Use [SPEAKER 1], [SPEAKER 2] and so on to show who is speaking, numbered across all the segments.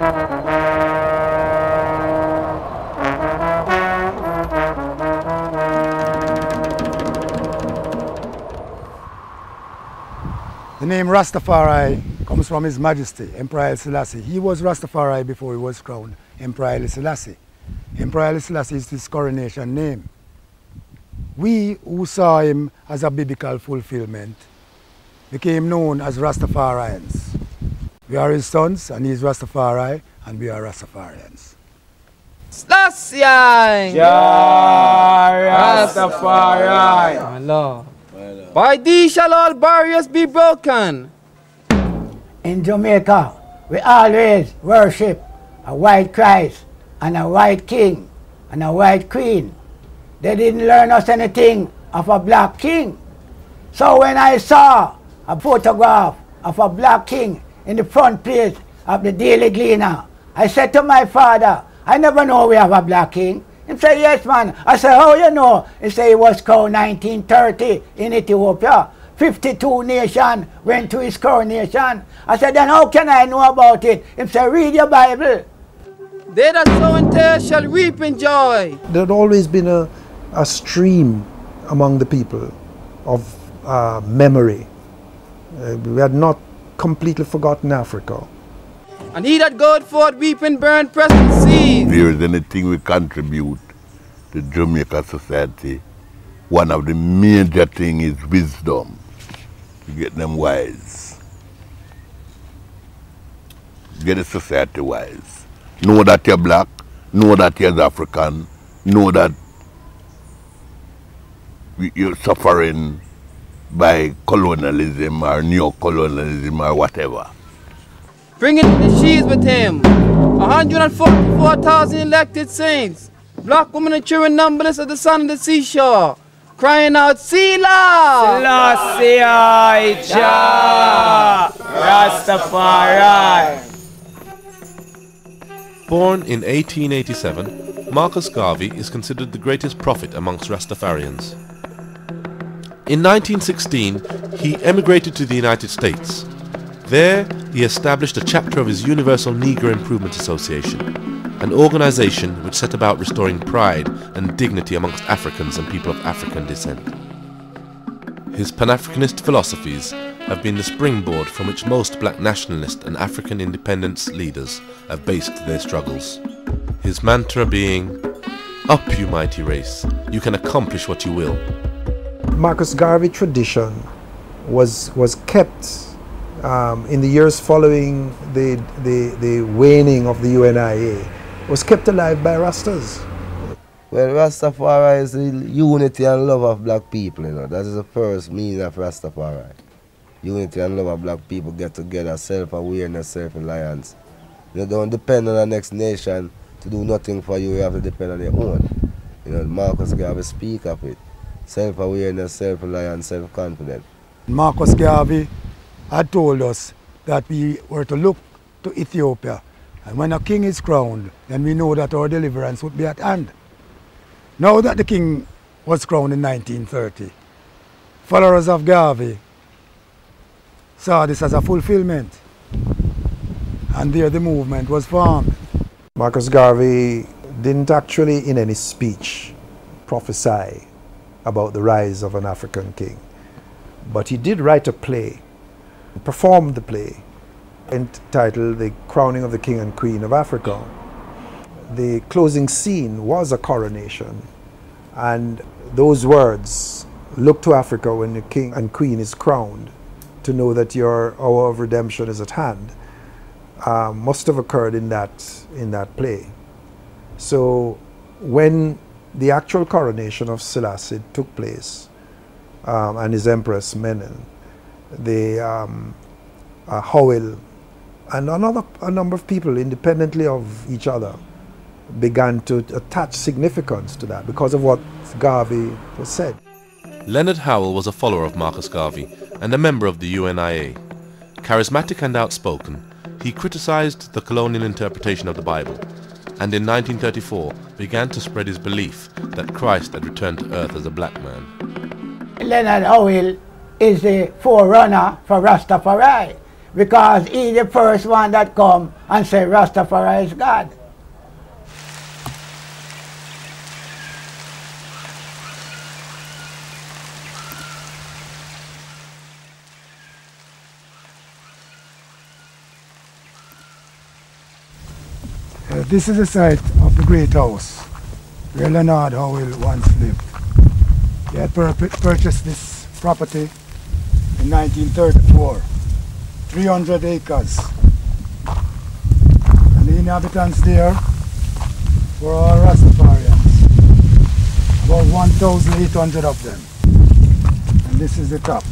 [SPEAKER 1] The name Rastafari comes from His Majesty, Emperor Haile Selassie. He was Rastafari before he was crowned Emperor Haile Selassie. Emperor Haile Selassie is his coronation name. We who saw him as a biblical fulfillment became known as Rastafarians. We are his sons and he is Rastafari and we are Rastafarians.
[SPEAKER 2] Selassie! Rastafari! My Lord. By thee shall all barriers be broken.
[SPEAKER 3] In Jamaica, we always worship a white Christ and a white king and a white queen. They didn't learn us anything of a black king. So when I saw a photograph of a black king in the front page of the Daily Gleaner, I said to my father, I never know we have a black king. He said, yes, man. I said, how you know? He said, he was crowned 1930 in Ethiopia. 52 nations went to his coronation. I said, then how can I know about it? He said, read your Bible.
[SPEAKER 2] They that sow in tears shall reap in joy.
[SPEAKER 4] There had always been a stream among the people of memory. We had not completely forgotten Africa.
[SPEAKER 2] And he that goeth forth weeping burn pressing seed.
[SPEAKER 5] If there is anything we contribute to Jamaica society, one of the major things is wisdom. To get them wise. Get the society wise. Know that you're black, know that you're African, know that you're suffering by colonialism or neo-colonialism or whatever.
[SPEAKER 2] Bringing the sheaves with him, 144,000 elected saints, black women and children numberless at the sun of the seashore, crying out, Sila!
[SPEAKER 6] Selassie Jah Rastafari.
[SPEAKER 7] Born in 1887, Marcus Garvey is considered the greatest prophet amongst Rastafarians. In 1916, he emigrated to the United States. There, he established a chapter of his Universal Negro Improvement Association, an organization which set about restoring pride and dignity amongst Africans and people of African descent. His Pan-Africanist philosophies have been the springboard from which most black nationalist and African independence leaders have based their struggles. His mantra being, "Up, you mighty race, you can accomplish what you will."
[SPEAKER 4] Marcus Garvey tradition was kept in the years following the waning of the UNIA, was kept alive by Rastas.
[SPEAKER 8] Well, Rastafari is the unity and love of black people, you know. That is the first meaning of Rastafari. Unity and love of black people get together, self-awareness, self-reliance. You don't depend on the next nation to do nothing for you, you have to depend on your own. You know, Marcus Garvey speak of it. Self-awareness, self-reliance, self-confidence.
[SPEAKER 1] Marcus Garvey had told us that we were to look to Ethiopia. And when a king is crowned, then we know that our deliverance would be at hand. Now that the king was crowned in 1930, followers of Garvey saw this as a fulfillment. And there the movement was formed.
[SPEAKER 4] Marcus Garvey didn't actually in any speech prophesy about the rise of an African king. But he did write a play, performed the play, entitled The Crowning of the King and Queen of Africa. The closing scene was a coronation, and those words, "Look to Africa when the king and queen is crowned, to know that your hour of redemption is at hand," must have occurred in that play. So when the actual coronation of Selassie took place, and his Empress Menen, the Howell, and a number of people, independently of each other, began to attach significance to that because of what Garvey was said.
[SPEAKER 7] Leonard Howell was a follower of Marcus Garvey and a member of the UNIA. Charismatic and outspoken, he criticized the colonial interpretation of the Bible, and in 1934 began to spread his belief that Christ had returned to earth as a black man.
[SPEAKER 3] Leonard Howell is the forerunner for Rastafari. because he's the first one that come and say Rastafari is God.
[SPEAKER 1] This is the site of the Great House where Leonard Howell once lived. He had purchased this property in 1934, 300 acres. And the inhabitants there were all Rastafarians, about 1,800 of them. And this is the top.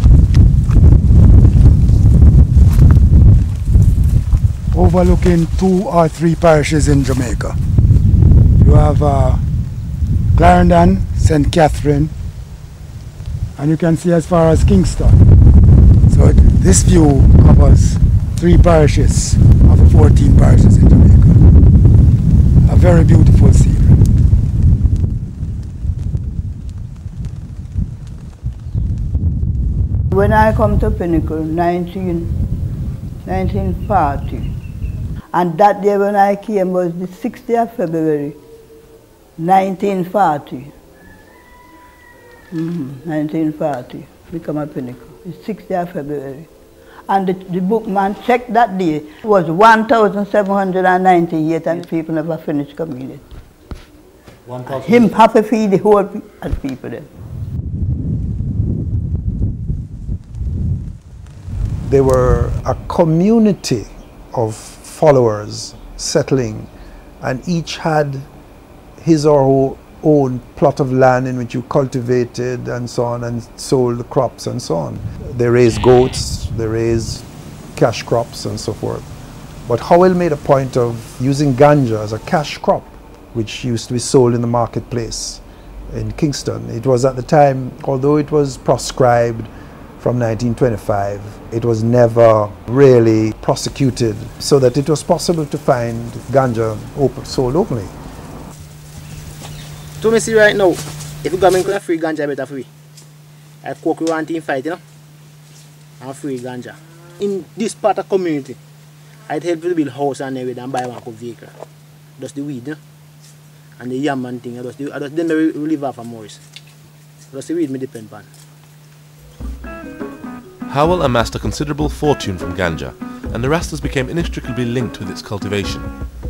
[SPEAKER 1] Overlooking 2 or 3 parishes in Jamaica. You have Clarendon, St. Catherine, and you can see as far as Kingston. So this view covers 3 parishes of the 14 parishes in Jamaica. A very beautiful scenery.
[SPEAKER 9] When I come to Pinnacle, 1940, and that day when I came was the 6th of February, 1940. 1940, become a Pinnacle. The 6th of February. And the bookman checked that day. It was 1,798 and people never finished communion. Him have to feed the whole people there.
[SPEAKER 4] They were a community of followers settling, and each had his or her own plot of land in which you cultivated and so on and sold the crops and so on. They raised goats, they raised cash crops and so forth. But Howell made a point of using ganja as a cash crop, which used to be sold in the marketplace in Kingston. It was at the time, although it was proscribed from 1925, it was never really prosecuted, so that it was possible to find ganja sold openly.
[SPEAKER 6] So me see right now, if the government could free ganja, better free. I cook we want in fight, you know, and free ganja. In this part of the community, I'd help to build house and everything and buy one vehicle. Just the weed, you know? And the yam and thing, then we live off of Morris. Just the weed me depend on.
[SPEAKER 7] Howell amassed a considerable fortune from ganja, and the Rastas became inextricably linked with its cultivation.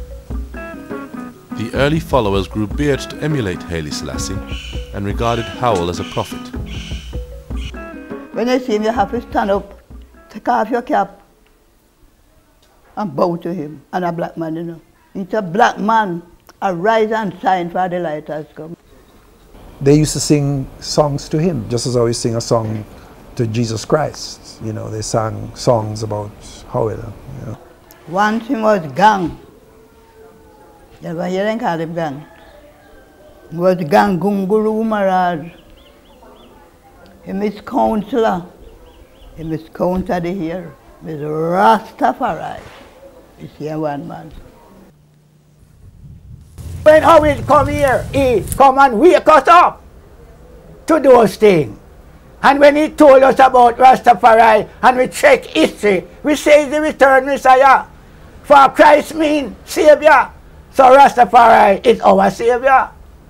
[SPEAKER 7] The early followers grew beards to emulate Haile Selassie and regarded Howell as a prophet.
[SPEAKER 9] When you see him, you have to stand up, take off your cap, and bow to him. And a black man, you know. It's a black man, arise and shine, for the light has come.
[SPEAKER 4] They used to sing songs to him, just as I always sing a song to Jesus Christ. You know, they sang songs about Howell. You know.
[SPEAKER 9] Once he was gang. That's why you don't call him gang. He was gang Gunguru Maraj. He is counselor. He is counselor here. He is Rastafari. He's here one man.
[SPEAKER 3] When Howell come here, he come and wake us up to those things. And when he told us about Rastafari and we check history, we say the return Messiah. For Christ means Savior. So Rastafari is our Savior.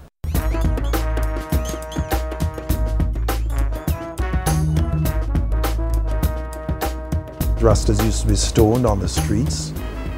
[SPEAKER 4] Rastas used to be stoned on the streets.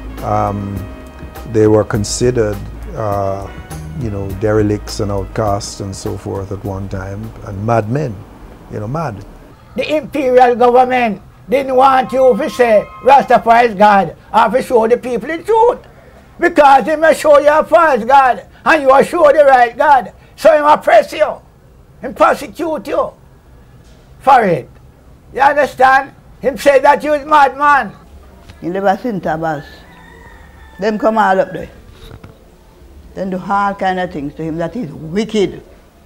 [SPEAKER 4] They were considered you know, derelicts and outcasts and so forth at one time, and madmen, you know, mad.
[SPEAKER 3] The imperial government didn't want you to say Rastafari is God or to show the people the truth. Because he may show you a false God and you will show the right God. So he will oppress you and persecute you for it. You understand? Him say that you is madman.
[SPEAKER 9] He live at St. Abbas. Them come all up there. Then do all kind of things to him that is wicked.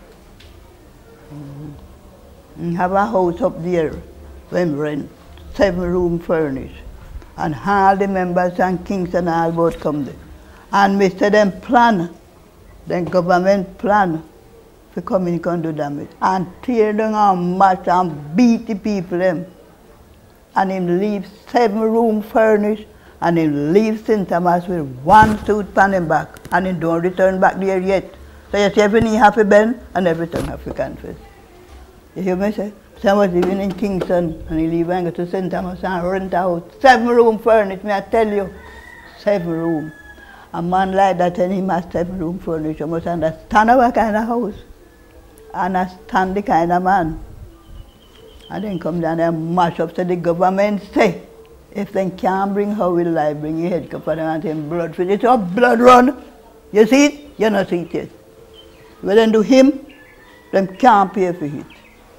[SPEAKER 9] He have a house up there when rent, 7-room furnished. And all the members and kings and all both come there. And we say them plan, then government plan to come in and do damage. And tear down and match and beat the people them. and him leave 7 room furnished, and him leave St. Thomas with 1 suit on him back, and he don't return back there yet. So you see, every knee have to bend and every tongue have to confess. You hear me say? So I was living in Kingston and he leave and go to St. Thomas and rent out 7 room furnished, me I tell you, 7 room. A man like that and him has 7 room furnished, you must understand what kind of house, understand the kind of man. And then come down and mash up to the government say, if they can't bring how will I bring your head cup and want him blood for it, so blood run. You see it? You not see it yet. Well then do him, them can't pay for it.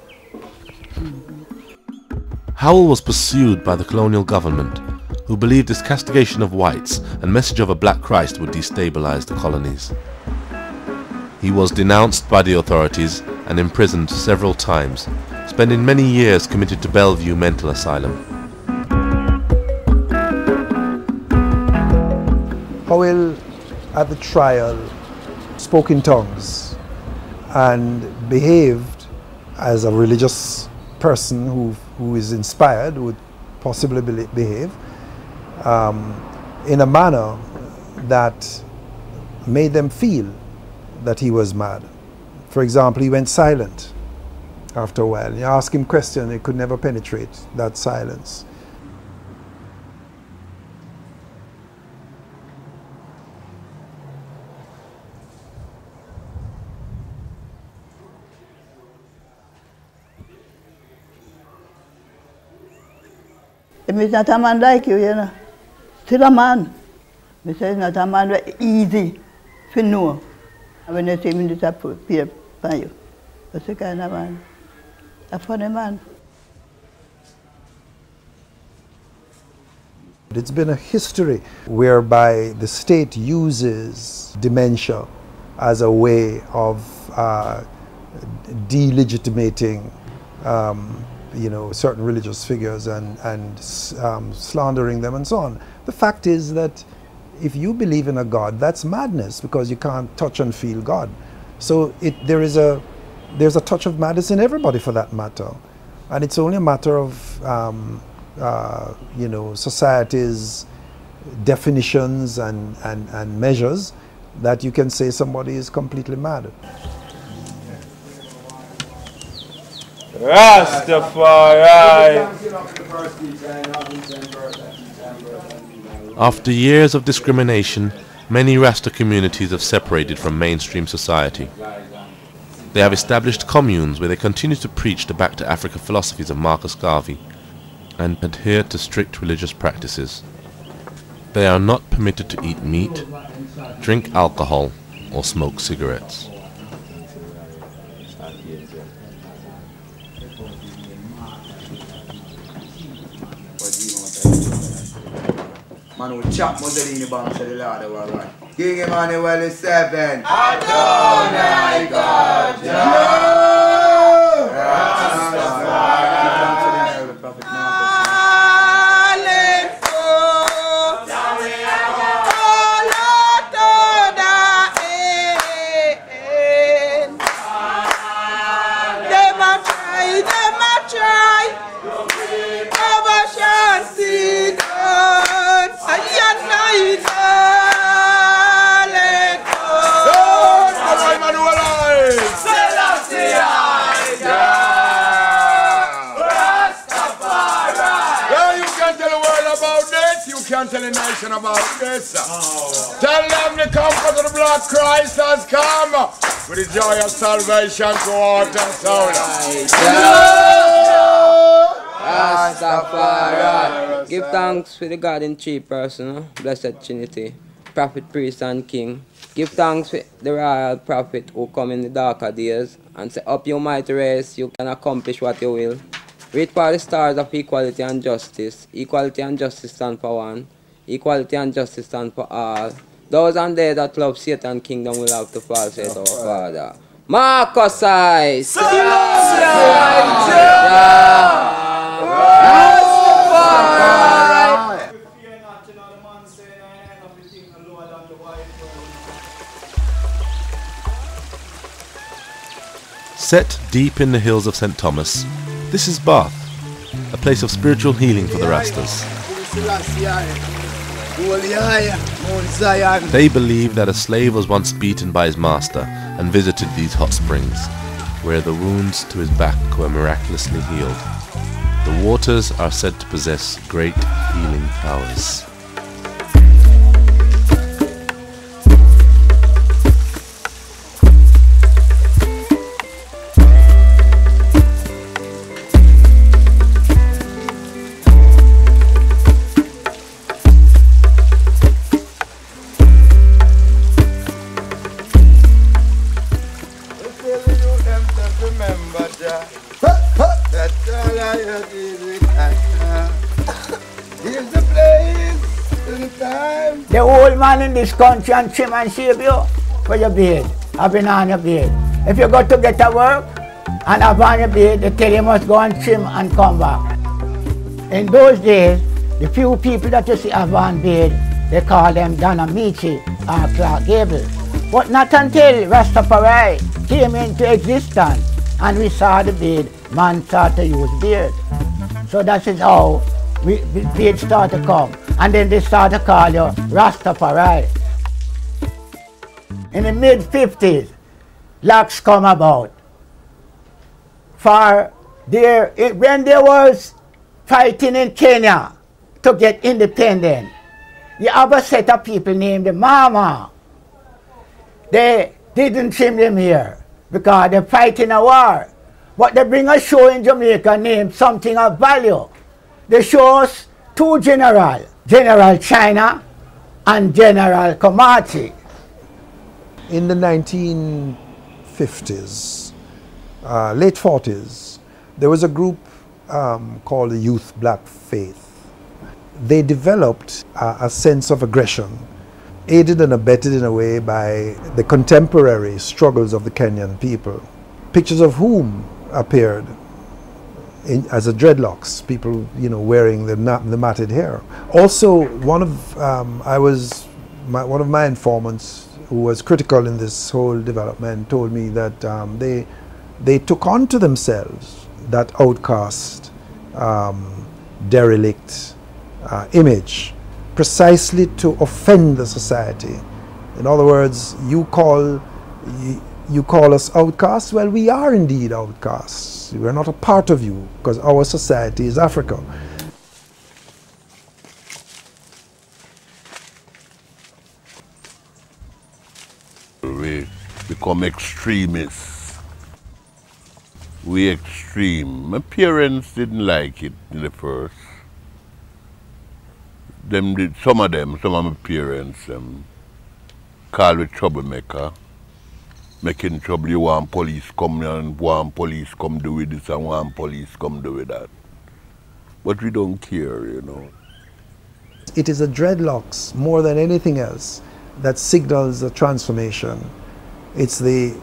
[SPEAKER 7] Howell was pursued by the colonial government, who believed his castigation of whites and message of a black Christ would destabilize the colonies. He was denounced by the authorities and imprisoned several times, spending many years committed to Bellevue Mental Asylum.
[SPEAKER 4] Howell, at the trial, spoke in tongues and behaved as a religious person who is inspired, would possibly behave in a manner that made them feel that he was mad. For example, he went silent after a while. You ask him questions, he could never penetrate that silence.
[SPEAKER 9] If he's not a man like you, you know, still a man. He says not a man very easy to know. And when you see him disappear from you, that's the kind of man. A funny man.
[SPEAKER 4] It's been a history whereby the state uses dementia as a way of delegitimating certain religious figures and slandering them and so on. The fact is that if you believe in a God, that's madness, because you can't touch and feel God. So there's a touch of madness in everybody, for that matter, and it's only a matter of society's definitions and measures that you can say somebody is completely mad.
[SPEAKER 2] Rastafari!
[SPEAKER 7] After years of discrimination, many Rasta communities have separated from mainstream society. They have established communes where they continue to preach the back to Africa philosophies of Marcus Garvey and adhere to strict religious practices. They are not permitted to eat meat, drink alcohol, or smoke cigarettes.
[SPEAKER 10] Man who chop Mussolini bombs to the Lord of our right. King Emmanuel 7.
[SPEAKER 2] Adonai God,
[SPEAKER 11] Can't tell the nation about this. Tell them the comfort of the black Christ has come with the joy of salvation to heart and soul.
[SPEAKER 12] Rastafari. Give thanks for the God in 3 persons, Blessed Trinity, Prophet, Priest and King. Give thanks for the royal prophet who come in the darker days and say, up your mighty race, you can accomplish what you will. Read for the stars of equality and justice. Equality and justice stand for one. Equality and justice stand for all. Those and they that love Satan kingdom will have to fall, says our Father. Marcus I.
[SPEAKER 7] Set deep in the hills of St. Thomas, this is Bath, a place of spiritual healing for the Rastas. They believe that a slave was once beaten by his master and visited these hot springs, where the wounds to his back were miraculously healed. The waters are said to possess great healing powers.
[SPEAKER 3] The old man in this country and trim and shave you for your beard, having on your beard. If you go to get a work and have on your beard, they tell you must go and trim and come back. In those days, the few people that you see have on beard, they call them Donna Michi or Clark Gable. But not until Rastafari came into existence and we saw the beard, man started to use beard. So that is how beard started to come. And then they started to call you Rastafari. In the mid-50s, locks come about. When there was fighting in Kenya to get independent, you have a set of people named the Mama. They didn't trim them here because they're fighting a war. But they bring a show in Jamaica named Something of Value. They show us two generals, General China and General Komachi.
[SPEAKER 4] In the 1950s, late 40s, there was a group called the Youth Black Faith. They developed a sense of aggression, aided and abetted in a way by the contemporary struggles of the Kenyan people, pictures of whom appeared as a dreadlocks, people wearing the matted hair. Also, one of my informants who was critical in this whole development told me that they took on to themselves that outcast, derelict image precisely to offend the society. In other words, you call us outcasts. Well, we are indeed outcasts. We are not a part of you because our society is Africa.
[SPEAKER 5] We become extremists. We extreme. My parents didn't like it in the first. Some of my parents call me troublemaker. Making trouble, you want police come and want police come do with this and want police come do with that. But we don't care,
[SPEAKER 4] It is a dreadlocks more than anything else that signals a transformation. It's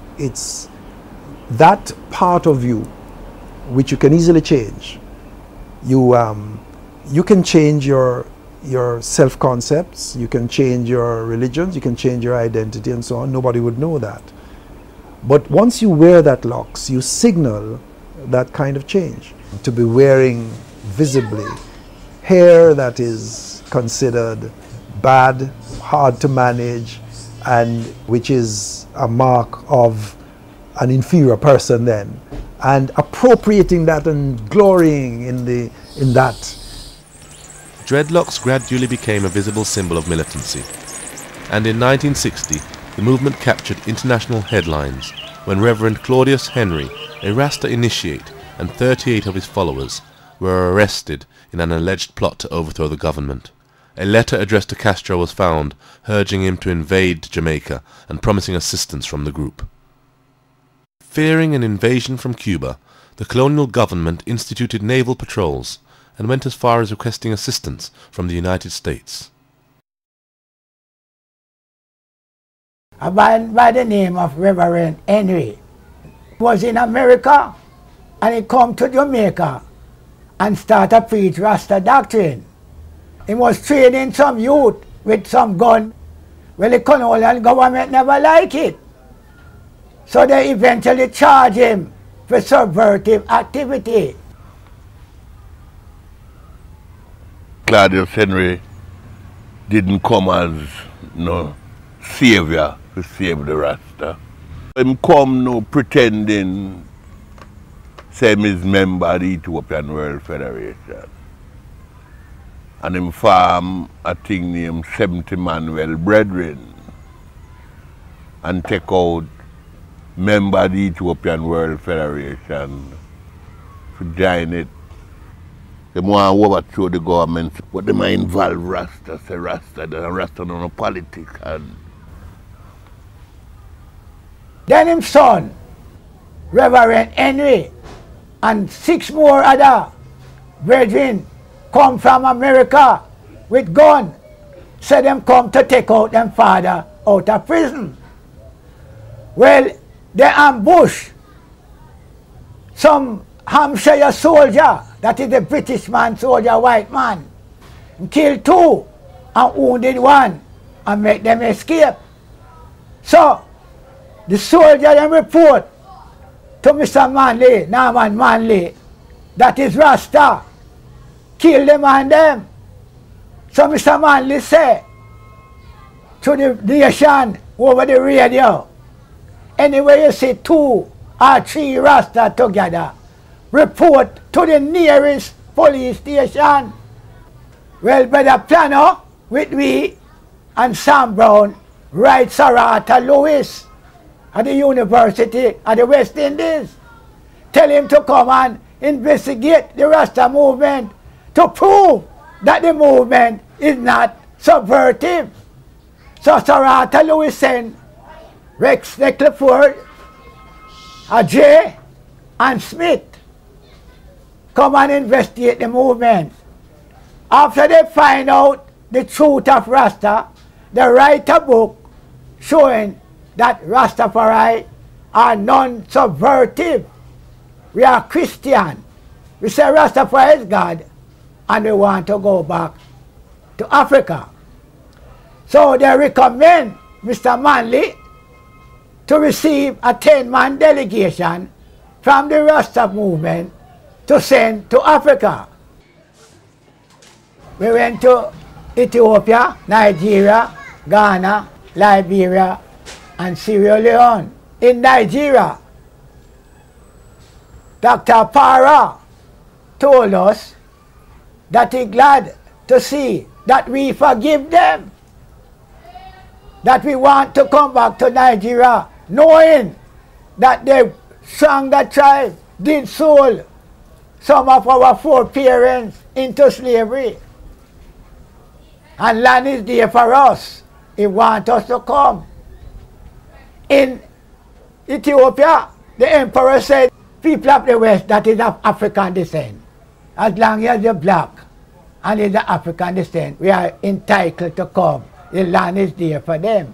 [SPEAKER 4] that part of you which you can easily change. You can change your self-concepts, you can change your religions, you can change your identity and so on. Nobody would know that. But once you wear that locks, you signal that kind of change. To be wearing visibly hair that is considered bad, hard to manage, and which is a mark of an inferior person then, and appropriating that and glorying in that.
[SPEAKER 7] Dreadlocks gradually became a visible symbol of militancy, and in 1960 the movement captured international headlines when Reverend Claudius Henry, a Rasta initiate, and 38 of his followers were arrested in an alleged plot to overthrow the government. A letter addressed to Castro was found, urging him to invade Jamaica and promising assistance from the group. Fearing an invasion from Cuba, the colonial government instituted naval patrols and went as far as requesting assistance from the United States.
[SPEAKER 3] A man by the name of Reverend Henry was in America, and he come to Jamaica and started to preach Rasta doctrine. He was training some youth with some gun. Well, the colonial government never liked it. So they eventually charged him for subversive activity.
[SPEAKER 5] Claudius Henry didn't come as no savior to save the Rasta. Him come no pretending say him is member of the Ethiopian World Federation. And him farm a thing named 70 Manuel Brethren and take out member of the Ethiopian World Federation to join it. They want to overthrow the government, but they might involve Rasta, say Rasta, then Rasta don't know politics. And
[SPEAKER 3] then his son, Reverend Henry, and 6 more other brethren come from America with gun, say them come to take out them father out of prison. Well, they ambush some Hampshire soldier, that is a British man soldier, white man, and kill 2 and wounded 1 and make them escape. So the soldier then report to Mr. Manley, Norman Manley, that is Rasta, kill them and them. So Mr. Manley say to the nation over the radio, anyway you see 2 or 3 Rasta together, report to the nearest police station. Well, Brother Plano with me and Sam Brown write Sarata Lewis at the University of the West Indies. Tell him to come and investigate the Rasta movement to prove that the movement is not subversive. So Sarata Lewis sent Rex Neckleford, Ajay and Smith come and investigate the movement. After they find out the truth of Rasta, they write a book showing that Rastafari are non-subversive. We are Christian. We say Rastafari is God and we want to go back to Africa. So they recommend Mr. Manley to receive a 10-man delegation from the Rasta movement to send to Africa. We went to Ethiopia, Nigeria, Ghana, Liberia, and Sierra Leone. In Nigeria, Dr. Para told us that he's glad to see that we forgive them, that we want to come back to Nigeria, knowing that the Sangha tribe did sold some of our foreparents into slavery. And land is there for us. He wants us to come. In Ethiopia, the emperor said, people of the West that is of African descent, as long as you're black and is of African descent, we are entitled to come. The land is there for them.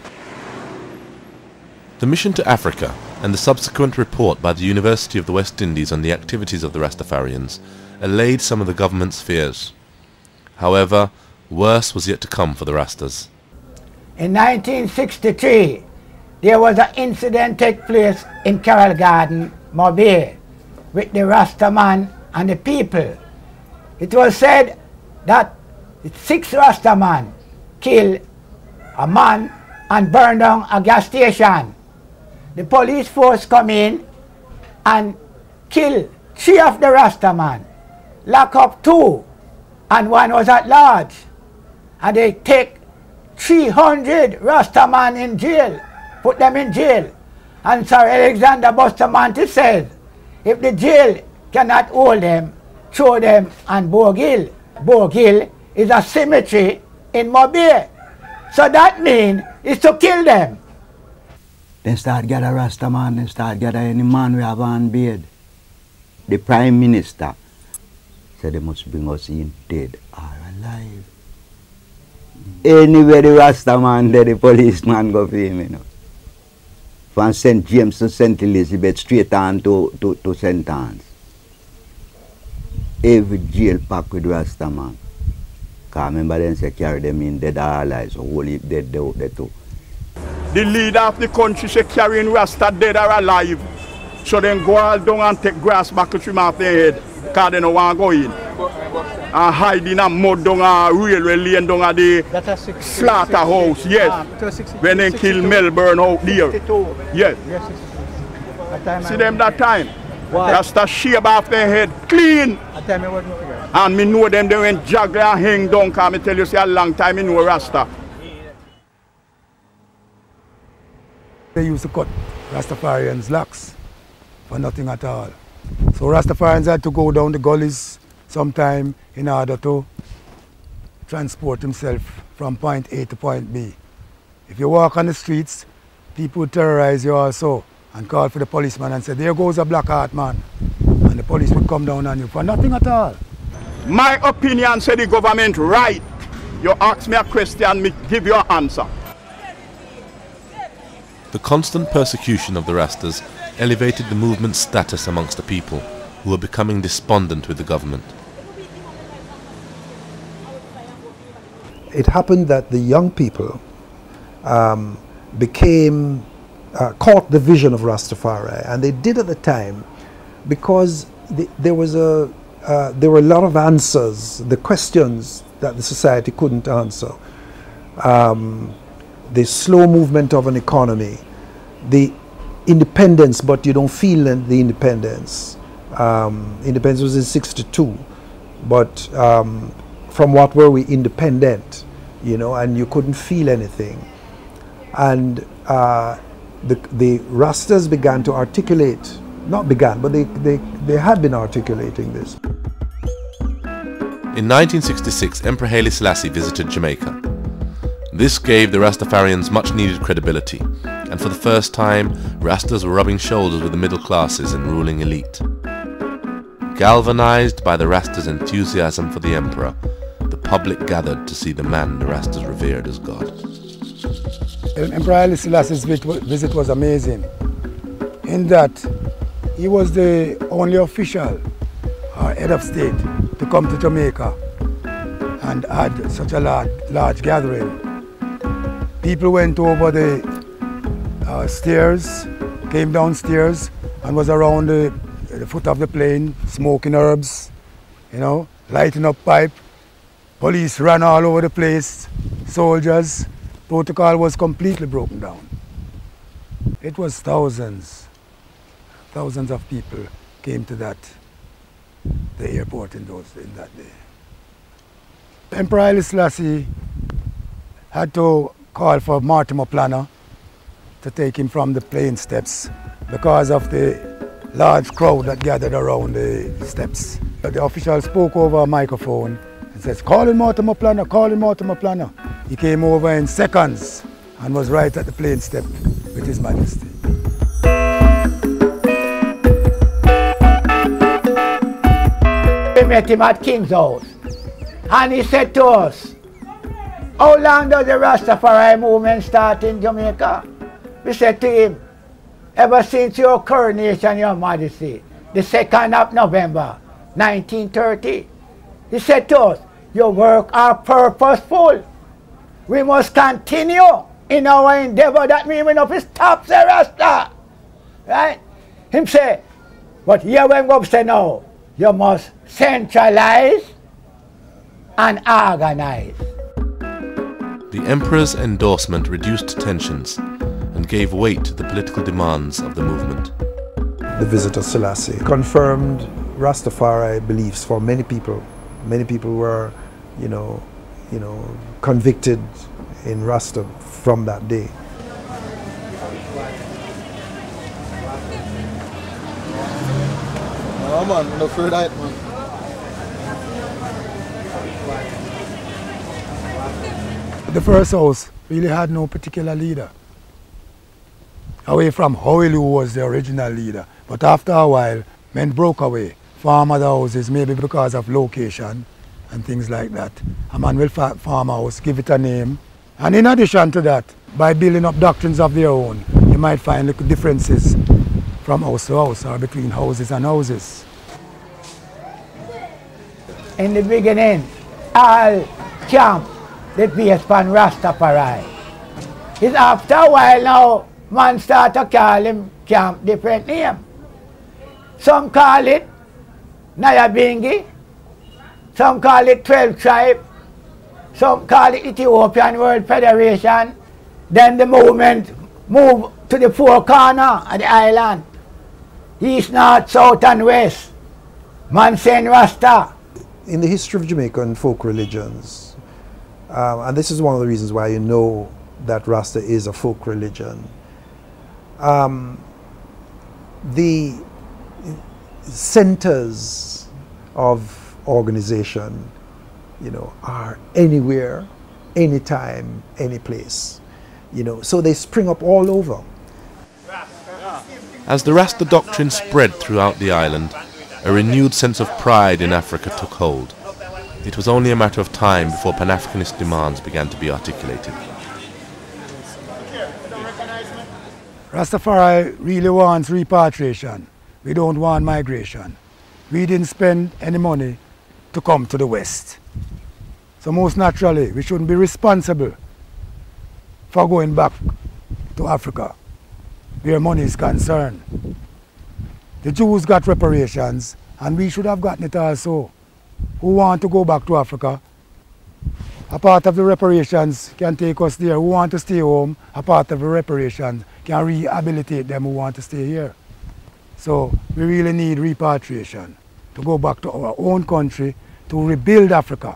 [SPEAKER 7] The mission to Africa and the subsequent report by the University of the West Indies on the activities of the Rastafarians allayed some of the government's fears. However, worse was yet to come for the Rastas.
[SPEAKER 3] In 1963, there was an incident take place in Carroll Garden, Mobile, with the Rastaman and the people. It was said that 6 Rastaman killed a man and burned down a gas station. The police force come in and kill 3 of the Rastaman, lock up 2, and 1 was at large. And they take 300 Rastaman in jail, put them in jail. And Sir Alexander Bustamante says, if the jail cannot hold them, throw them on Bogill. Bogill is a cemetery in Mobile. So that means it's to kill them.
[SPEAKER 13] Then start gather Rastaman, then start gather any man we have on bed. The Prime Minister said they must bring us in dead or alive. Anywhere the Rastaman there, the policeman go for him, you know. From St. James to St. Elizabeth, straight on to St. Anne's. Every jail packed with Rastaman. Because remember them say carry them in dead or alive, so whole heap dead out there too.
[SPEAKER 11] The leader of the country say carrying Rasta dead or alive. So then go all down and take grass back to trim off their head because they don't want to go in. and hide in a mud down a railway lane down at the slaughterhouse, yes. When they kill Melbourne out there. Yes. See them that time? Rasta shave off their head clean. And me know them, they went juggler and hang down, because I tell you, see a long time me know Rasta.
[SPEAKER 1] They used to cut Rastafarians' locks for nothing at all. So Rastafarians had to go down the gullies sometime in order to transport himself from point A to point B. If you walk on the streets, people would terrorize you also and call for the policeman and say, there goes a black heart man. And the police would come down on you for nothing at all.
[SPEAKER 11] My opinion said the government right. You ask me a question, me give you an answer.
[SPEAKER 7] The constant persecution of the Rastas elevated the movement's status amongst the people, who were becoming despondent with the government.
[SPEAKER 4] It happened that the young people caught the vision of Rastafari, and they did at the time because there were a lot of answers, the questions that the society couldn't answer. The slow movement of an economy, the independence, but you don't feel the independence. Independence was in '62, but from what were we independent, you know, and you couldn't feel anything. And the Rastas began to articulate, not began, but they had been articulating this.
[SPEAKER 7] In 1966, Emperor Haile Selassie visited Jamaica. This gave the Rastafarians much needed credibility, and for the first time, Rastas were rubbing shoulders with the middle classes and ruling elite. Galvanized by the Rastas' enthusiasm for the emperor, the public gathered to see the man the Rastas revered as God.
[SPEAKER 1] Emperor Haile Selassie's visit was amazing, in that he was the only official or head of state to come to Jamaica and had such a large gathering. People went over the stairs, came downstairs, and was around the foot of the plane, smoking herbs, you know, lighting up pipe. Police ran all over the place, soldiers. Protocol was completely broken down. It was thousands of people came to the airport in that day. Emperor Haile Selassie had to call for Mortimmo Plano to take him from the plane steps because of the large crowd that gathered around the steps. The official spoke over a microphone and says, "Call in Mortimmo Plano, call in Mortimmo Plano." He came over in seconds and was right at the plane step with His Majesty.
[SPEAKER 3] We met him at King's house, and he said to us, "How long does the Rastafarian movement start in Jamaica?" We said to him, "Ever since your coronation, Your Majesty, the 2nd of November, 1930. He said to us, "Your work are purposeful. We must continue in our endeavor." That means we don't stop the Rasta. Right? Him say, "But here when we say now, you must centralize and organize."
[SPEAKER 7] The emperor's endorsement reduced tensions and gave weight to the political demands of the movement.
[SPEAKER 4] The visit of Selassie confirmed Rastafari beliefs for many people. Many people were, you know, convicted in Rasta from that day.
[SPEAKER 14] No man, no afraid of it, man.
[SPEAKER 1] The first house really had no particular leader, away from Howell, who was the original leader. But after a while, men broke away, farm other houses, maybe because of location and things like that. A man will farm a house, give it a name. And in addition to that, by building up doctrines of their own, you might find little differences from house to house or between houses and houses.
[SPEAKER 3] In the beginning, all camp they based upon Rastafari. It's after a while now, man start to call him camp different name. Some call it Nyabingi, Some call it 12 tribe. Some call it Ethiopian World Federation. Then the movement moved to the four corners of the island. East, north, south and west. Man saying Rasta.
[SPEAKER 4] In the history of Jamaican folk religions, and this is one of the reasons why you know that Rasta is a folk religion, the centers of organization, you know, are anywhere, anytime, any place, you know, so they spring up all over.
[SPEAKER 7] As the Rasta doctrine spread throughout the island, a renewed sense of pride in Africa took hold. It was only a matter of time before Pan-Africanist demands began to be articulated.
[SPEAKER 1] Rastafari really wants repatriation. We don't want migration. We didn't spend any money to come to the West. So most naturally, we shouldn't be responsible for going back to Africa, where money is concerned. The Jews got reparations, and we should have gotten it also. Who want to go back to Africa? A part of the reparations can take us there. Who want to stay home? A part of the reparations can rehabilitate them who want to stay here. So we really need repatriation to go back to our own country to rebuild Africa.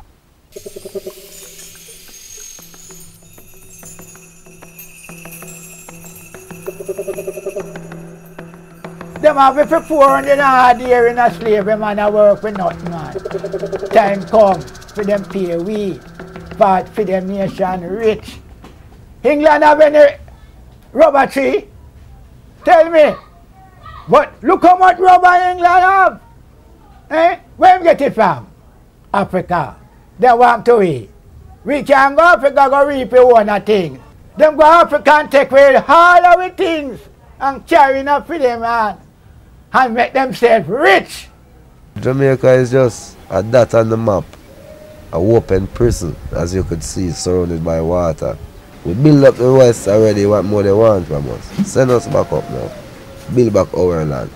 [SPEAKER 3] Them have it for poor and they not hard here in a slavery, man, I work for nothing, man. Time come for them pay we, but for them nation rich. England have any rubber tree? Tell me. But look how much rubber England have. Eh? Where we get it from? Africa. They want to eat. We can go Africa go reap one of things. Them go Africa and take away all our things and carry enough for them, man. And make themselves rich.
[SPEAKER 8] Jamaica is just a dot on the map, a open prison, as you could see, surrounded by water. We build up the West already, what more they want from us. Send us back up now. Build back our land.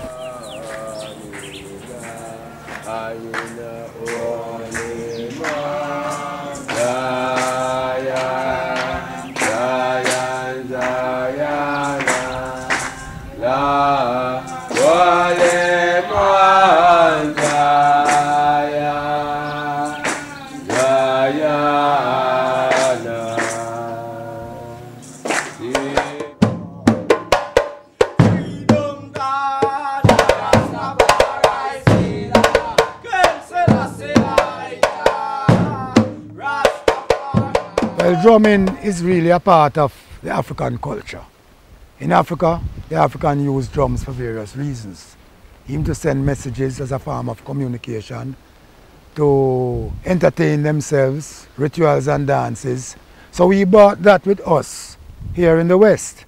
[SPEAKER 1] Drumming is really a part of the African culture. In Africa, the African use drums for various reasons. Even to send messages as a form of communication, to entertain themselves, rituals and dances. So we brought that with us here in the West.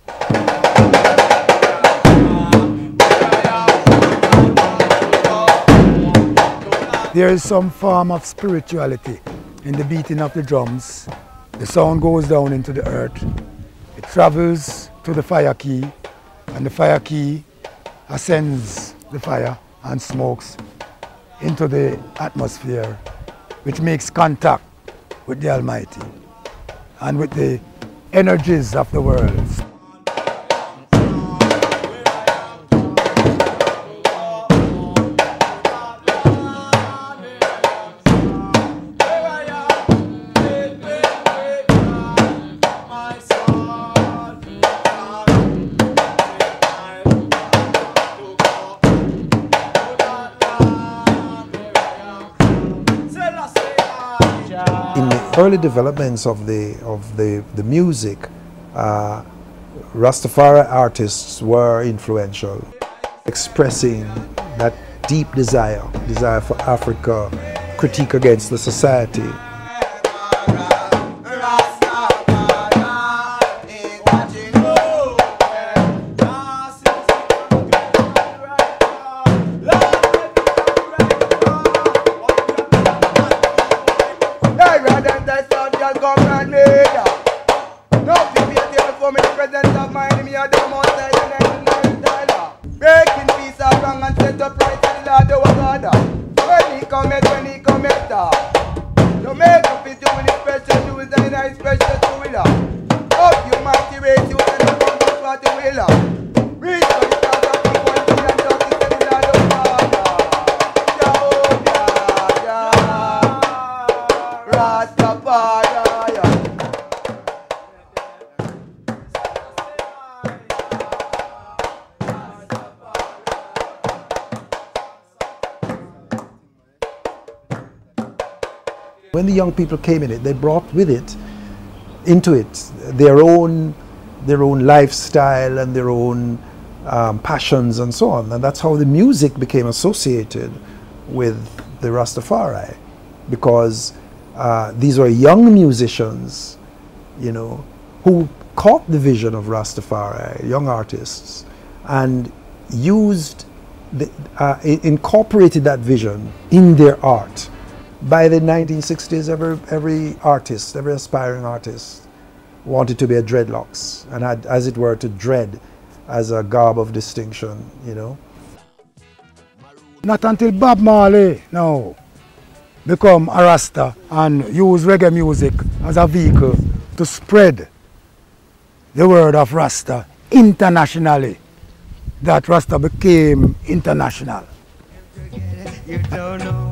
[SPEAKER 1] There is some form of spirituality in the beating of the drums. The sound goes down into the earth, it travels to the fire key, and the fire key ascends the fire and smokes into the atmosphere, which makes contact with the Almighty and with the energies of the world.
[SPEAKER 4] Early developments of the music, Rastafari artists were influential, expressing that deep desire for Africa, critique against the society.
[SPEAKER 10] Breaking peace are wrong and set up right to the Lord our God. When he cometh, Rasta. Jamaica fit you with the pressure, you with a nice pressure to willa. Up you motivate you and you come back what you willa. Reach for the start of people and talk to the Lord of Father. Jah, Rastafari.
[SPEAKER 4] When the young people came in it, they brought with it, into it, their own lifestyle and their own passions and so on. And that's how the music became associated with the Rastafari, because these were young musicians, you know, who caught the vision of Rastafari, young artists, and incorporated that vision in their art. By the 1960s, every artist, every aspiring artist wanted to be a dreadlocks and had, as it were, to dread as a garb of distinction, you know.
[SPEAKER 1] Not until Bob Marley now become a Rasta and use reggae music as a vehicle to spread the word of Rasta internationally, that Rasta became international.
[SPEAKER 15] You don't know.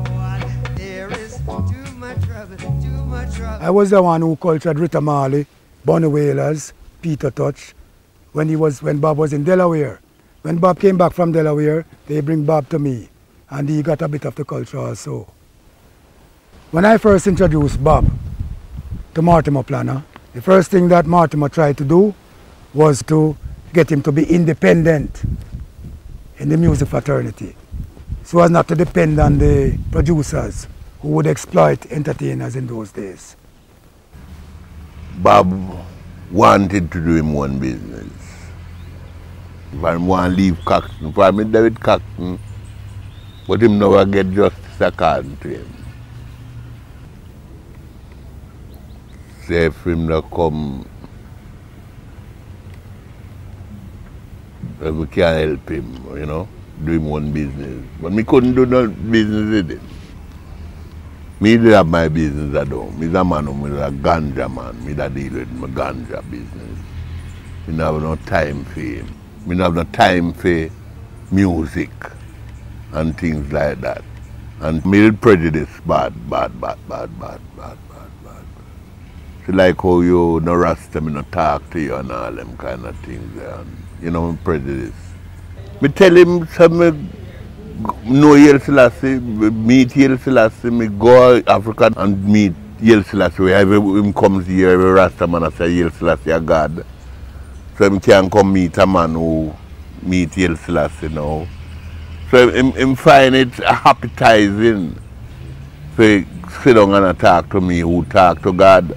[SPEAKER 1] I was the one who cultured Rita Marley, Bonnie Wailers, Peter Touch, when Bob was in Delaware. When Bob came back from Delaware, they bring Bob to me, and he got a bit of the culture also. When I first introduced Bob to Mortimmo Plano, the first thing that Mortimmo tried to do was to get him to be independent in the music fraternity, so as not to depend on the producers who would exploit entertainers in those days.
[SPEAKER 5] Bob wanted to do him one business. If I want to leave Coxton, if I'm in David Coxton, but him never get justice according to him. Say if him not come, we can't help him, you know, do him one business. But me couldn't do no business with him. Me did have my business at home. Me's a man who's a ganja man. Me that deal with my ganja business. Me don't have no time for him. Me don't have no time for music and things like that. And me did prejudice bad. So like how you no Rasta, me no talk to you and all them kind of things there. And, you know, me prejudice. Me tell him some no Haile Selassie, meet Haile Selassie, me go Africa and meet Haile Selassie. Wherever him comes here, every Rasta man I say Haile Selassie a God. So him can come meet a man who meet Haile Selassie now. So him find it appetizing to sit down and talk to me who talk to God.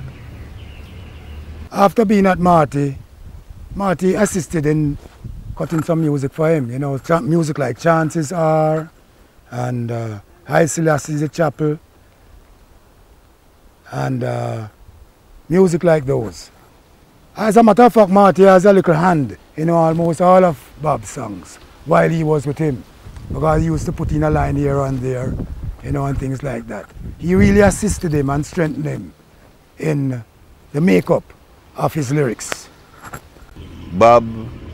[SPEAKER 1] After being at Marty assisted in cutting some music for him, you know, music like Chances Are and Haile Selassie's The Chapel and music like those. As a matter of fact, Marty has a little hand in almost all of Bob's songs while he was with him, because he used to put in a line here and there, you know, and things like that. He really assisted him and strengthened him in the makeup of his lyrics.
[SPEAKER 5] Bob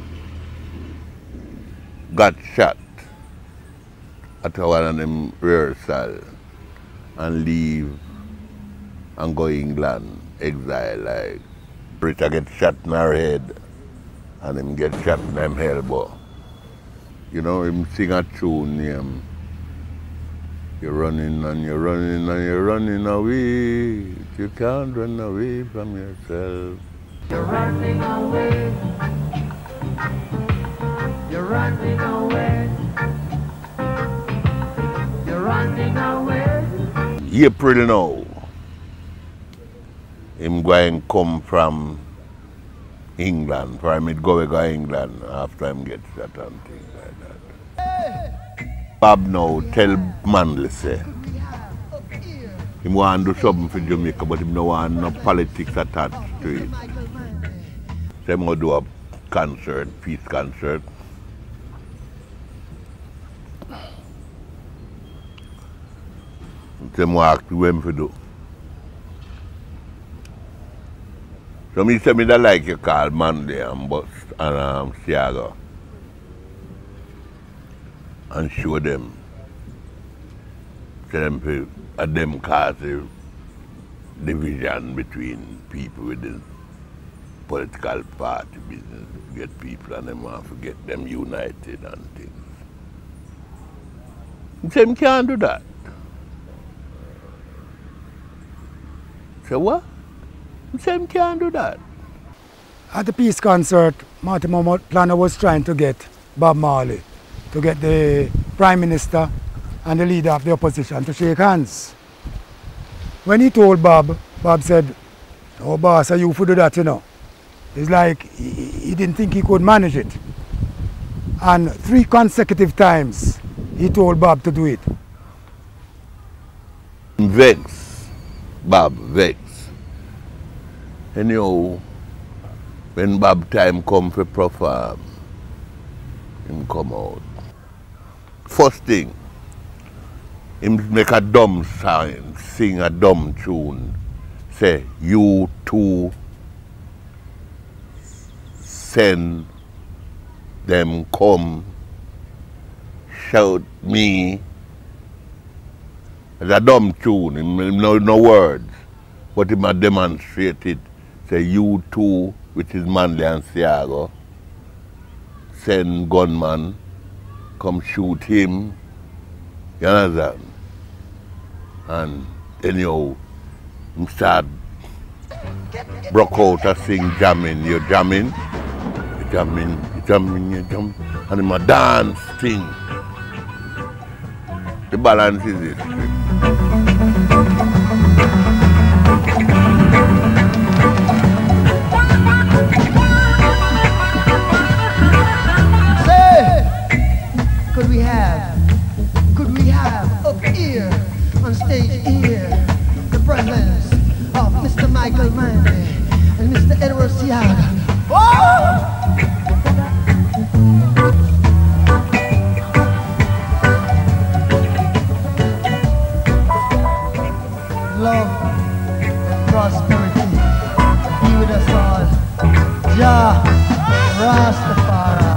[SPEAKER 5] got shot at one of them rehearsal and leave and go England, exile. Like Rita get shot in her head and him get shot in them elbow. You know, him sing a tune named You're running and you're running and you're running away. You can't run away from yourself.
[SPEAKER 15] You're running away. You're running away. You're running away.
[SPEAKER 5] April now, him going come from England, for him to go to England after him get shot and things like that. Bob now tell Manley say, him want to do something for Jamaica, but him no want no politics attached to it. So him go do a concert, peace concert. Them ask them to do. So me say me da like you call Monday and Bust and Siaga and show them. Tell them them cause a division between people within political party business. Get people and them want to get them united and things. Me say me can't do that. Say what? Me say me can't do that.
[SPEAKER 1] At the peace concert, Mortimmo Plano was trying to get Bob Marley, to get the Prime Minister and the leader of the opposition to shake hands. When he told Bob, Bob said, "Oh boss, are you for do that, you know?" It's like he didn't think he could manage it. And 3 consecutive times he told Bob to do it.
[SPEAKER 5] Vex, Bob, vex. Anyhow, when Bob time come for perform, him come out. First thing, him make a dumb sign, sing a dumb tune, say, "You two send them come, shout me." It's a dumb tune, no words, but him a demonstrate it. Say, "You two," which is Manley and Siago, send gunman, come shoot him. You understand? And anyhow, him start broke out and sing jamming. You jamming, you jamming, you jamming, you jam, and him a dance thing. The balance is it.
[SPEAKER 15] Could we have up here, on stage here, the presence of Mr. Michael Manley and Mr. Edward Siaga. Love and prosperity be with us all. Jah Rastafari.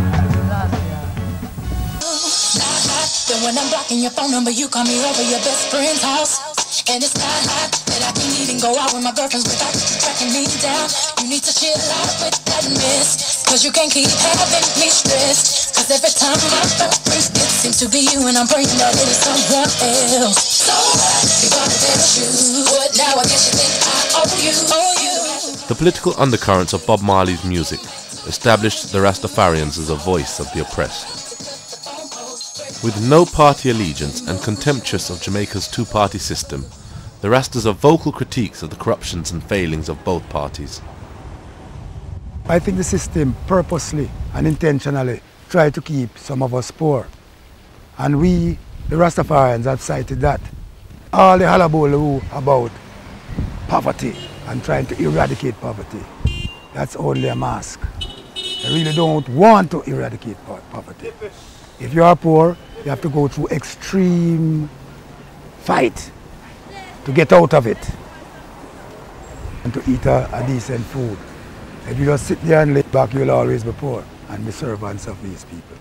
[SPEAKER 16] When I'm blocking your phone number, you call me over your best friend's house. And it's not hot that I can even go out with my girlfriends without you tracking me down. You need to chill out with that mess, cause you can't keep having me stressed. Cause every time my phone rings, it seems to be you, and I'm praying that it is someone else. So what? You gonna tell you what? Now I guess you think I owe you.
[SPEAKER 7] The political undercurrents of Bob Marley's music established the Rastafarians as a voice of the oppressed. With no party allegiance and contemptuous of Jamaica's two-party system, the Rastas are vocal critiques of the corruptions and failings of both parties.
[SPEAKER 1] I think the system purposely and intentionally tried to keep some of us poor. And we, the Rastafarians, have cited that. All the hullabaloo about poverty and trying to eradicate poverty, that's only a mask. They really don't want to eradicate poverty. If you are poor, you have to go through extreme fight to get out of it and to eat a decent food. If you just sit there and lay back, you'll always be poor and be servants of these people.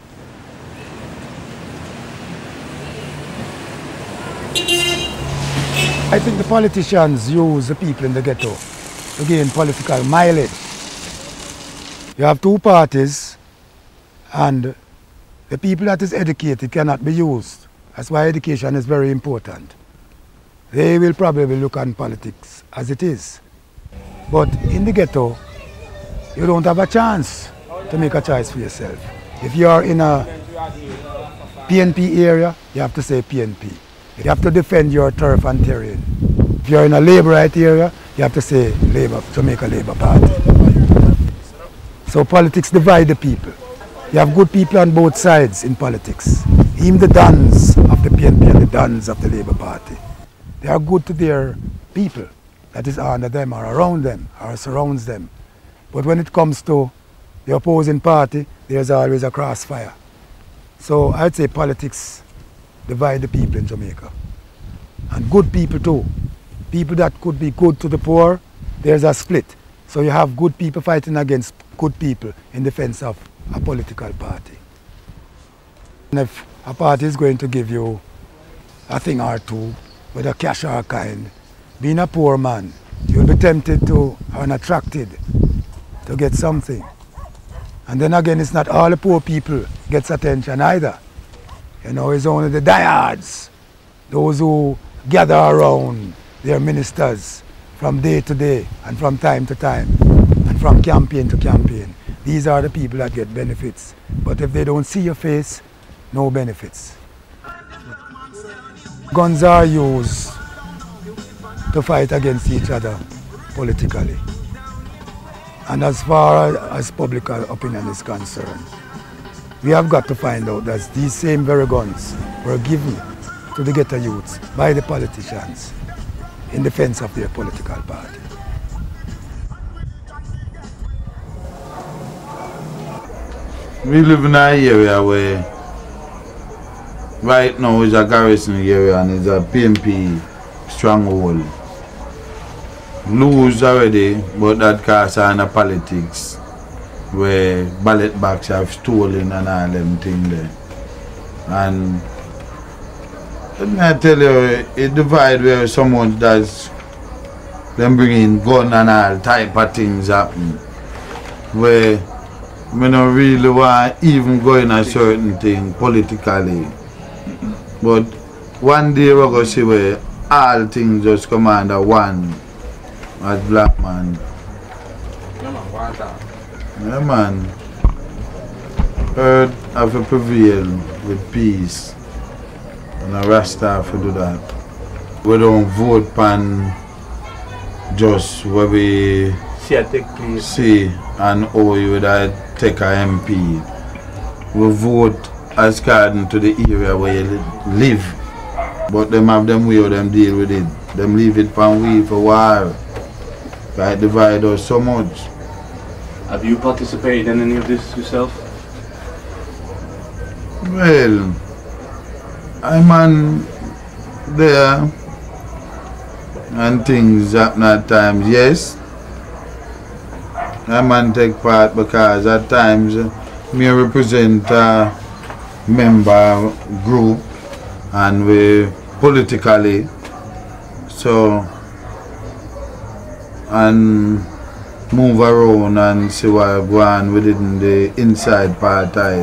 [SPEAKER 1] I think the politicians use the people in the ghetto to gain political mileage. You have 2 parties, and the people that is educated cannot be used. That's why education is very important. They will probably look on politics as it is. But in the ghetto, you don't have a chance to make a choice for yourself. If you are in a PNP area, you have to say PNP. You have to defend your turf and terrain. If you're in a Labourite area, you have to say Labour, Jamaica Labour Party. So politics divide the people. You have good people on both sides in politics. Even the dons of the PNP and the dons of the Labour Party. They are good to their people that is under them or around them or surrounds them. But when it comes to the opposing party, there's always a crossfire. So I'd say politics divide the people in Jamaica. and good people too. People that could be good to the poor, there's a split. So you have good people fighting against good people in defense of a political party. And if a party is going to give you a thing or two, whether cash or kind, being a poor man, you'll be tempted to and attracted to get something. And then again, it's not all the poor people gets attention either. You know, it's only the diehards, those who gather around their ministers from day to day and from time to time and from campaign to campaign. These are the people that get benefits. But if they don't see your face, no benefits. Guns are used to fight against each other politically. And as far as public opinion is concerned, we have got to find out that these same very guns were given to the ghetto youths by the politicians in defense of their political party.
[SPEAKER 17] We live in an area where right now is a garrison area and it's a PMP stronghold. Lose already, but that cause on the politics where ballot box have stolen and all them things there. And let me tell you, it divide where someone does them bringing gun and all type of things happen. Where we don't really want even go in a certain thing politically. But one day we're going to see where all things just come under one as black man. Yeah man. Earth have to prevail with peace. And a Rasta have to do that. We don't vote pan just where we see and how you would take a MP. We vote as according to the area where you live. But them have them way how them deal with it. Them leave it from we for a while. Right, divide us so much.
[SPEAKER 18] Have you participated in any of this yourself?
[SPEAKER 17] Well, I'm on there and things happen at times, yes. I man take part because at times me represent a member group and we politically so and move around and see what go on within the inside party.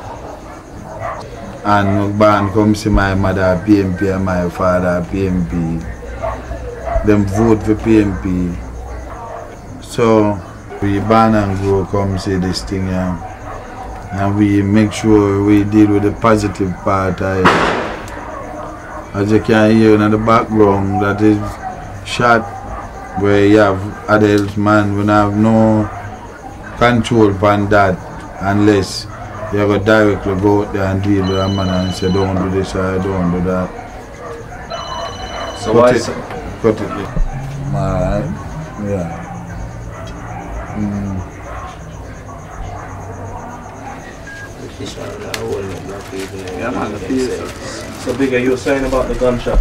[SPEAKER 17] And I come see my mother PMP and my father PMP. Them vote for PMP. So we born and grow come see this thing here. And we make sure we deal with the positive part. As you can hear in the background, that is shot where you have adults, man, we have no control upon that unless you go directly go out there and deal with a man and say don't do this or don't do that.
[SPEAKER 18] So why is
[SPEAKER 17] cut it. Man, yeah.
[SPEAKER 18] Yeah, man, so Bigger, you were saying about the gunshot?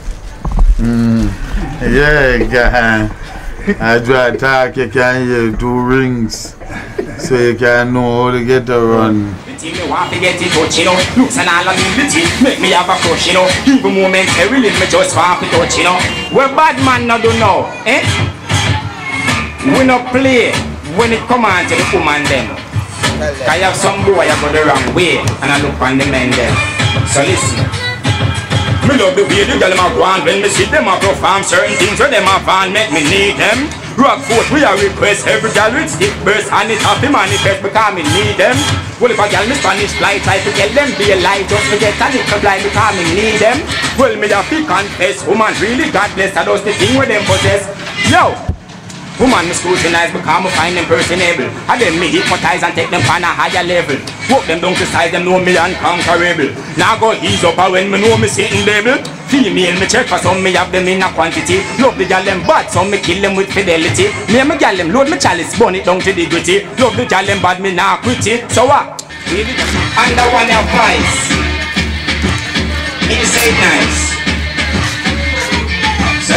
[SPEAKER 17] Yeah, as I talk, you can hear 2 rings, so you can know how to get around.
[SPEAKER 19] Me want to get it touch, you know. Looks and all of me make me have a crush, you know. Even momentarily, me just want to touch, you know. Where bad man not do now, eh? We not play when it come on to the woman them. I have some boy I go the wrong way and I look on the men them. So listen. Me love the way the girl them go on when me see them a perform certain things where them a fan make me need them. Rock forth we a request every girl with stick burst and it have to manifest because me need them. Well if a girl me Spanish fly try to get them be alive just forget a little blind because me need them. Well me have to confess woman really God bless that does the thing where them possess. Yo! Woman me scrutinize because me find them personable. And then me hypnotize and take them on a higher level. Walk them down to size them know me unconquerable. Now go ease up when me know me sitting label. Female me check for some me have them in a quantity. Love the gal them bad so me kill them with fidelity. Me and me gal them load me chalice burn it down to the gritty. Love the gal them bad me nah quit it. So what? Under one advice. It say nice.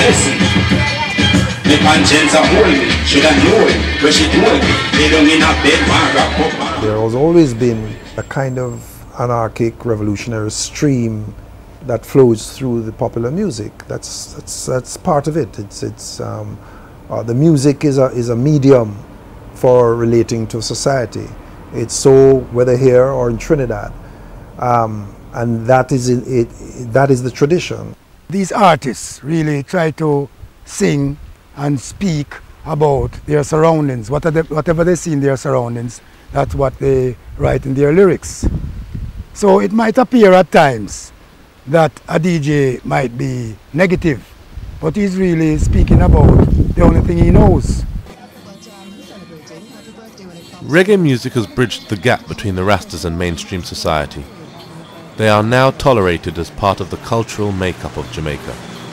[SPEAKER 19] listen. The conscience of holy, should have known where she told me. They don't in a bed, man, wrap up.
[SPEAKER 4] There has always been a kind of anarchic revolutionary stream that flows through the popular music. That's part of it. The music is a medium for relating to society. It's so whether here or in Trinidad, and that is the tradition.
[SPEAKER 1] These artists really try to sing and speak about their surroundings, whatever they see in their surroundings. That's what they write in their lyrics. So it might appear at times that a DJ might be negative, but he's really speaking about the only thing he knows.
[SPEAKER 7] Reggae music has bridged the gap between the Rastas and mainstream society. They are now tolerated as part of the cultural makeup of Jamaica.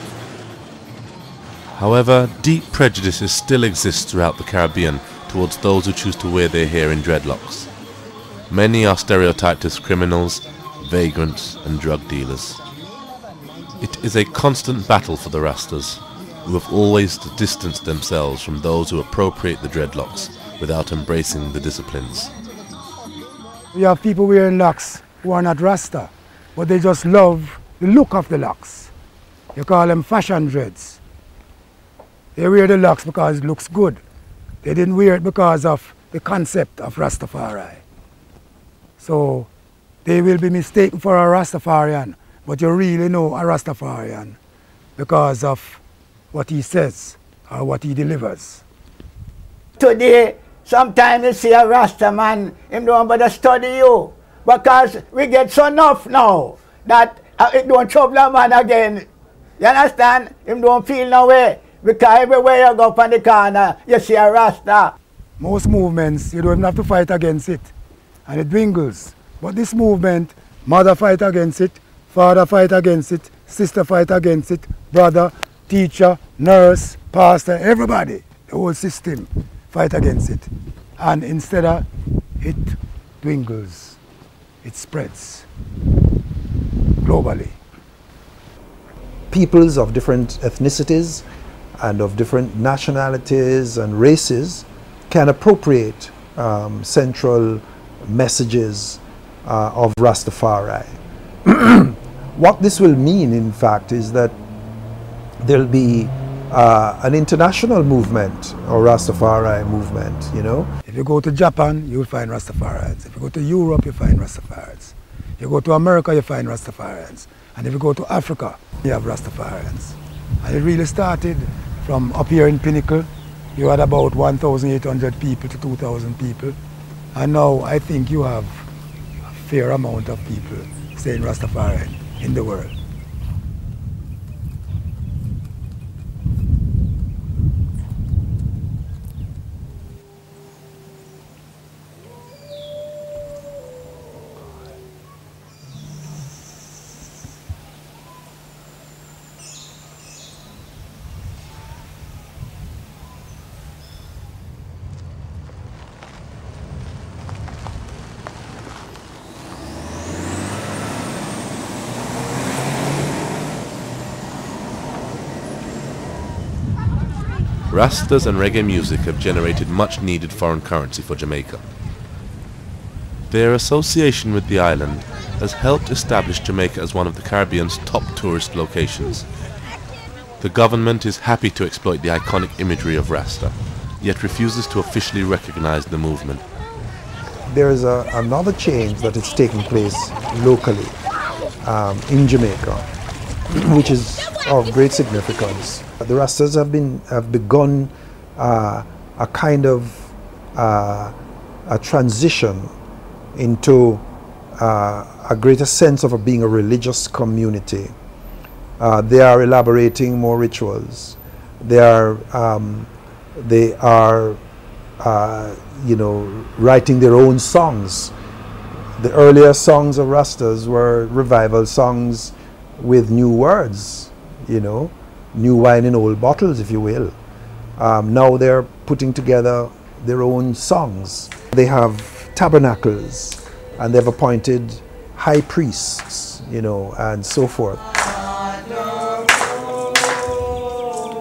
[SPEAKER 7] However, deep prejudices still exist throughout the Caribbean towards those who choose to wear their hair in dreadlocks. Many are stereotyped as criminals, vagrants and drug dealers. It is a constant battle for the Rastas, who have always distanced themselves from those who appropriate the dreadlocks without embracing the disciplines.
[SPEAKER 1] We have people wearing locks who are not Rasta, but they just love the look of the locks. You call them fashion dreads. They wear the locks because it looks good. They didn't wear it because of the concept of Rastafari. So they will be mistaken for a Rastafarian, but you really know a Rastafarian because of what he says or what he delivers.
[SPEAKER 3] Today, sometimes you see a Rasta man, him don't bother study you, because we get so enough now that it don't trouble a man again. You understand? Him don't feel no way, because everywhere you go up on the corner, you see a Rasta.
[SPEAKER 1] Most movements, you don't even have to fight against it, and it dwindles. But this movement, mother fight against it, father fight against it, sister fight against it, brother, teacher, nurse, pastor, everybody, the whole system fight against it. And instead of it dwindles, it spreads globally.
[SPEAKER 4] Peoples of different ethnicities and of different nationalities and races can appropriate central messages of Rastafari. What this will mean, in fact, is that there'll be an international movement, or Rastafari movement, you know.
[SPEAKER 1] If you go to Japan, you'll find Rastafarians. If you go to Europe, you find Rastafarians. If you go to America, you find Rastafarians. And if you go to Africa, you have Rastafarians. And it really started from up here in Pinnacle. You had about 1,800 people to 2,000 people. And now I think you have a fair amount of people saying Rastafarian in the world.
[SPEAKER 7] Rastas and reggae music have generated much needed foreign currency for Jamaica. Their association with the island has helped establish Jamaica as one of the Caribbean's top tourist locations. The government is happy to exploit the iconic imagery of Rasta, yet refuses to officially recognize the movement.
[SPEAKER 4] There is another change that is taking place locally in Jamaica, which is of great significance. The Rastas have begun a kind of a transition into a greater sense of being a religious community. They are elaborating more rituals. They are you know, writing their own songs. The earlier songs of Rastas were revival songs with new words, you know, new wine in old bottles, if you will. Now they're putting together their own songs. They have tabernacles, and they've appointed high priests, you know, and so forth.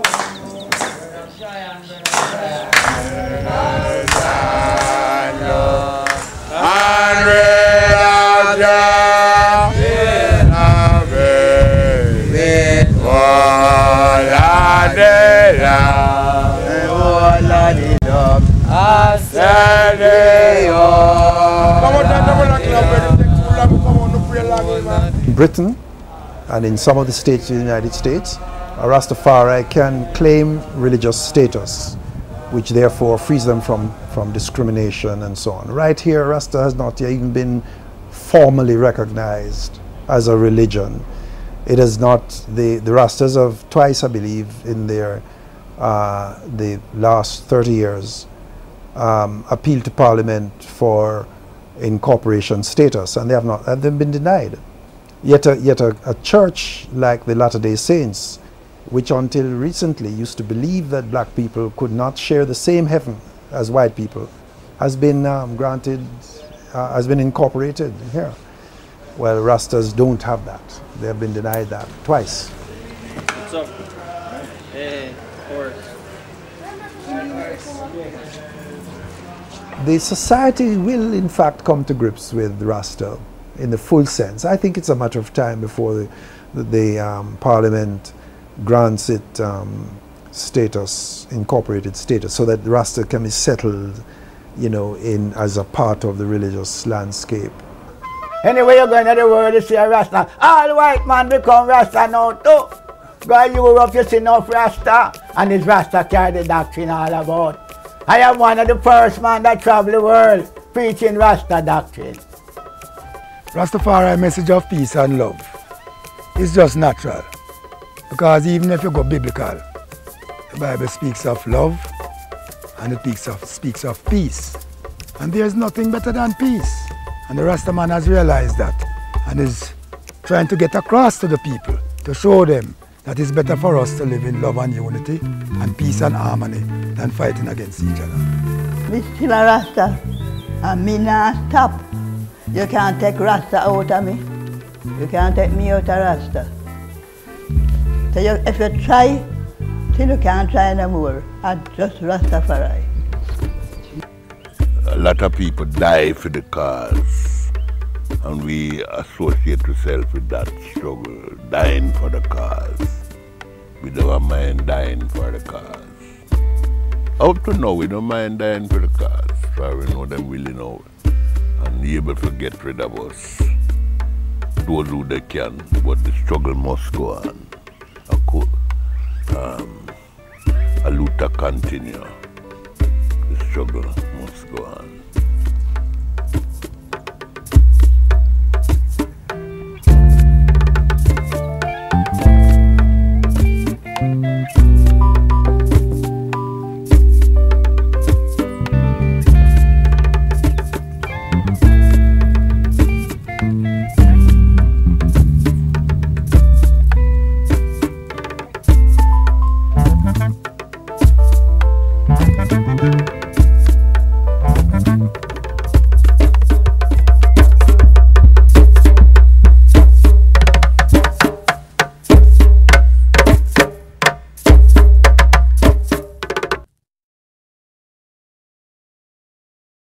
[SPEAKER 4] In Britain and in some of the states in the United States, a Rastafari can claim religious status, which therefore frees them from discrimination and so on. Right here, Rasta has not yet even been formally recognized as a religion. It is not, the Rastas have twice, I believe, in their the last 30 years appealed to Parliament for incorporation status, and they have not, and they've been denied. Yet a church like the Latter-day Saints, which until recently used to believe that black people could not share the same heaven as white people, has been granted, has been incorporated here. Well, Rastas don't have that. They have been denied that twice.
[SPEAKER 20] What's up? Hey,
[SPEAKER 4] The society will in fact come to grips with Rasta in the full sense. I think it's a matter of time before the Parliament grants it status, incorporated status, so that Rasta can be settled, you know, in as a part of the religious landscape.
[SPEAKER 3] Anyway, you're going to the world, you see a Rasta. All white man become Rasta now too. Go to Europe, you see enough Rasta, and this Rasta carry the doctrine all about. I am one of the first man that travel the world preaching Rasta doctrine.
[SPEAKER 1] Rastafari message of peace and love is just natural, because even if you go biblical, the Bible speaks of love and it speaks of peace, and there is nothing better than peace, and the Rasta man has realized that and is trying to get across to the people to show them that it's better for us to live in love and unity and peace and harmony than fighting against each other.
[SPEAKER 9] Me still a Rasta, and me not stop. You can't take Rasta out of me. You can't take me out of Rasta. So if you try, till you can't try no more. I'm just Rastafari.
[SPEAKER 5] A lot of people die for the cause, and we associate ourselves with that struggle, dying for the cause, with our mind dying for the cause. Up to now, we don't mind dying for the cause, for we know them willing out and able to get rid of us, those who they can, but the struggle must go on. A Luther continue. The struggle must go on.